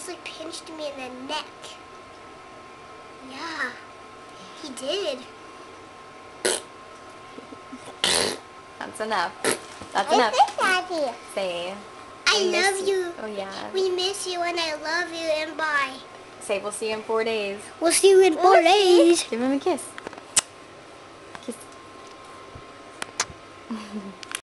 actually pinched me in the neck. Yeah, he did. That's enough. That's enough. Daddy. Say, I love you. Oh yeah. We miss you and I love you and bye. Say we'll see you in 4 days. We'll see you in 4 days. Give him a kiss. Kiss.